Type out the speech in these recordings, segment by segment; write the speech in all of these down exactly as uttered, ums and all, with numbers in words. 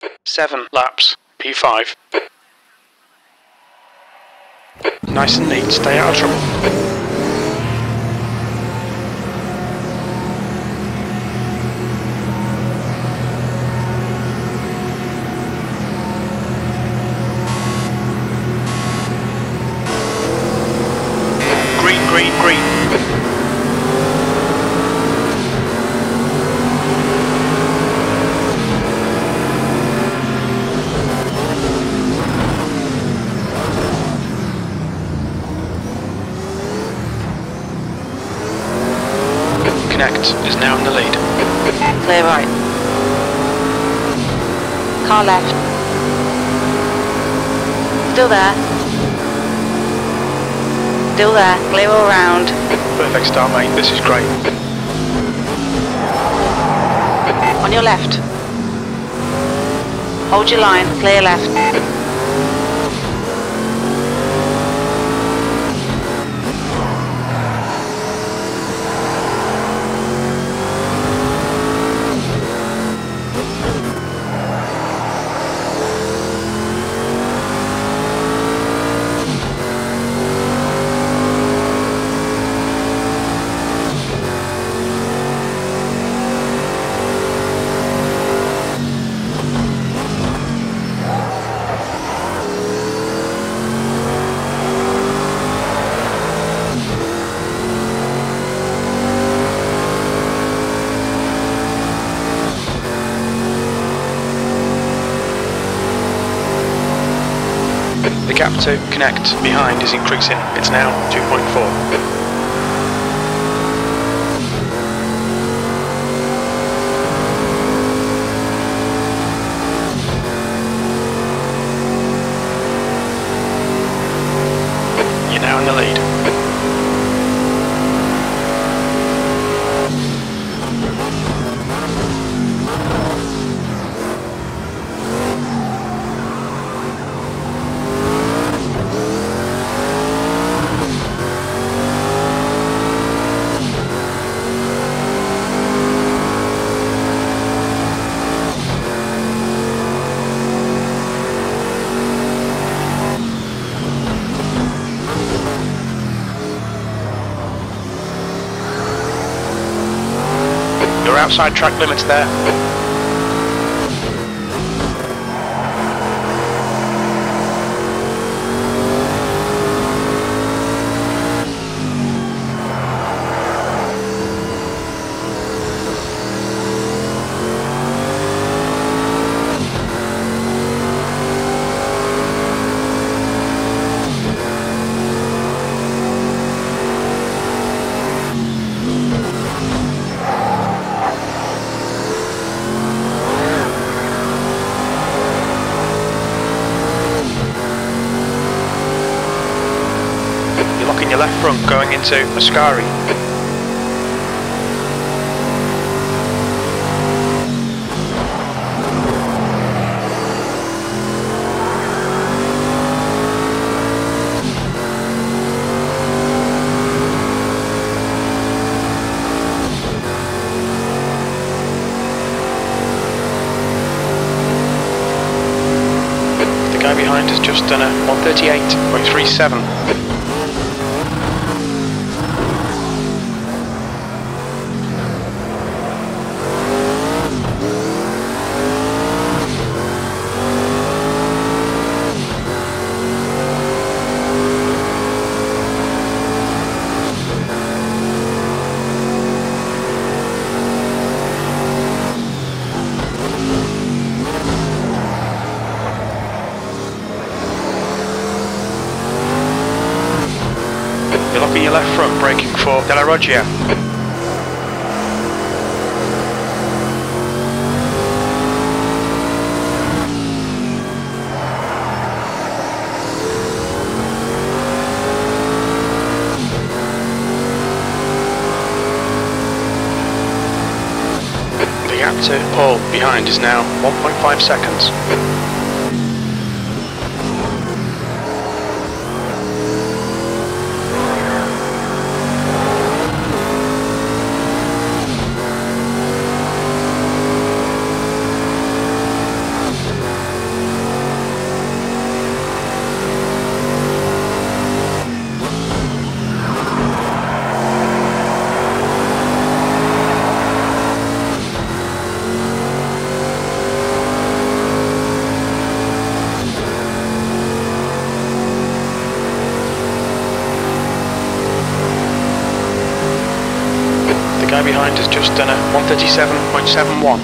Seven laps, P five. Nice and neat, stay out of trouble. Green, green, green. Connect is now in the lead. Clear right. Car left. Still there. Still there. Clear all round. Perfect start, mate. This is great. On your left. Hold your line. Clear left. The gap to Connect behind is increasing. It's now two point four. You're now in the lead. You're outside track limits there. You're locking your left front going into Ascari. The guy behind has just done a one thirty-eight point three seven. You're locking your left front, braking for Della Roggia. The gap to Paul behind is now one point five seconds. behind has just done a one thirty-seven point seven one.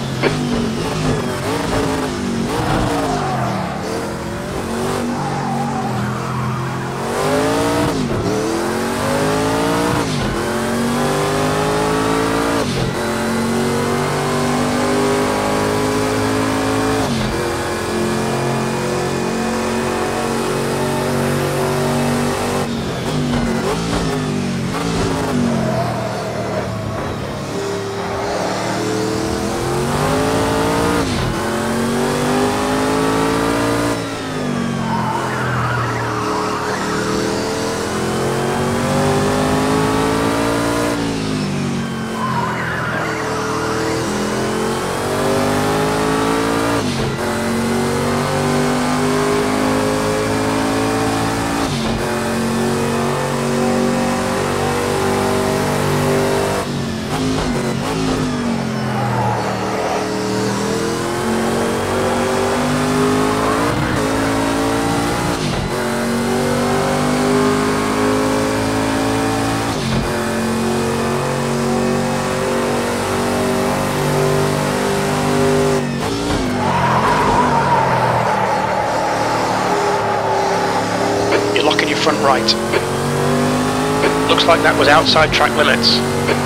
Front right. Looks like that was outside track limits.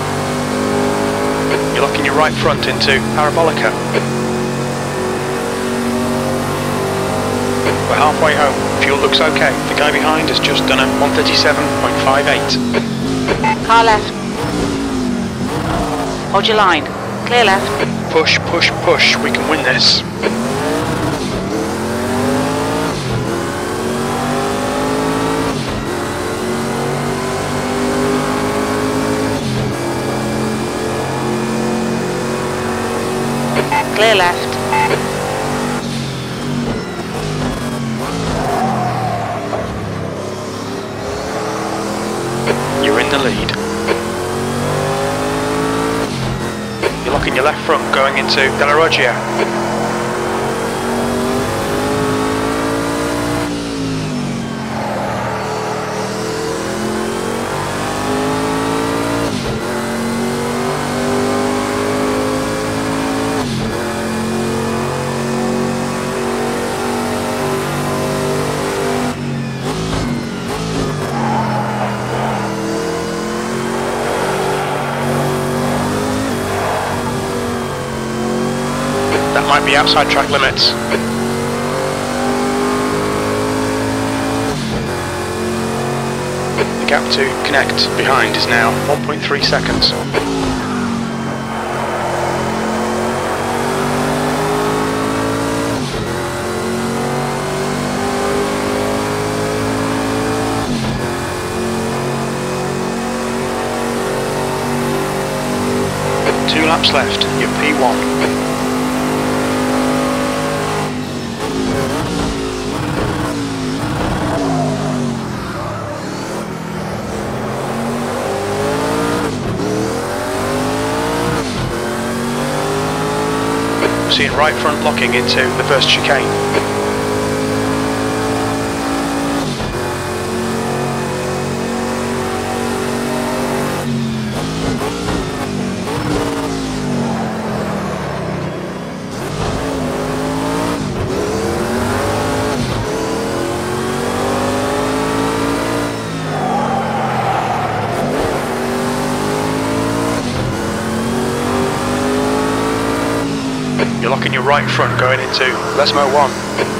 You're locking your right front into Parabolica. We're halfway home. Fuel looks okay. The guy behind has just done a one thirty-seven point five eight. Car left. Hold your line. Clear left. Push, push, push. We can win this. Clear left. You're in the lead. You're locking your left front going into Della Roggia. Might be outside track limits. The gap to connect behind is now one point three seconds. Two laps left, you're P one. Seeing right front locking into the first chicane. You're locking your right front going into Lesmo one.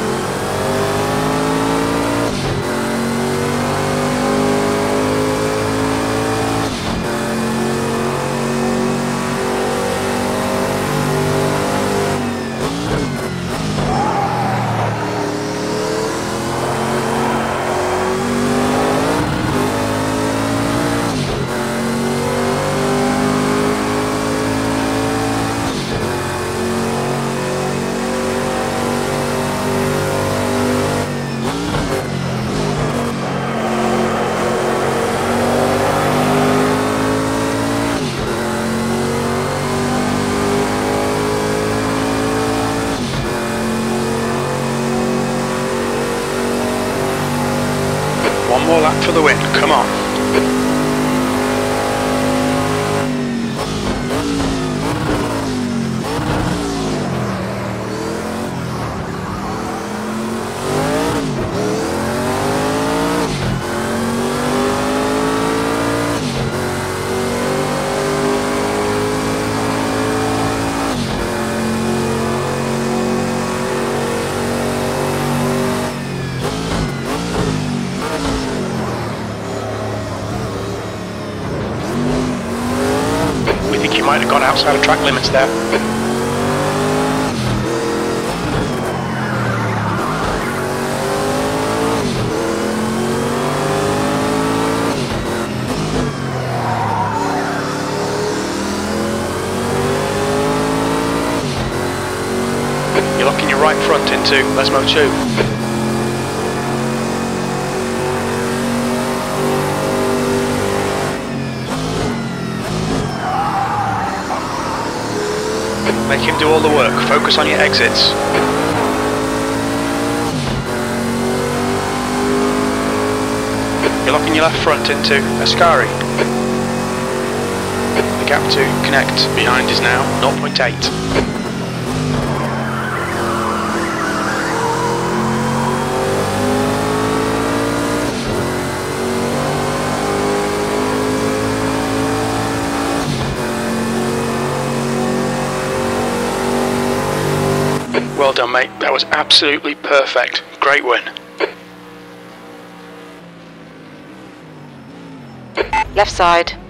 One more lap for the win, come on. outside of track limits there. You're locking your right front into Lesmo two. Make him do all the work. Focus on your exits. You're locking your left front into Ascari. The gap to connect behind is now zero point eight. Well done, mate. That was absolutely perfect. Great win. Left side.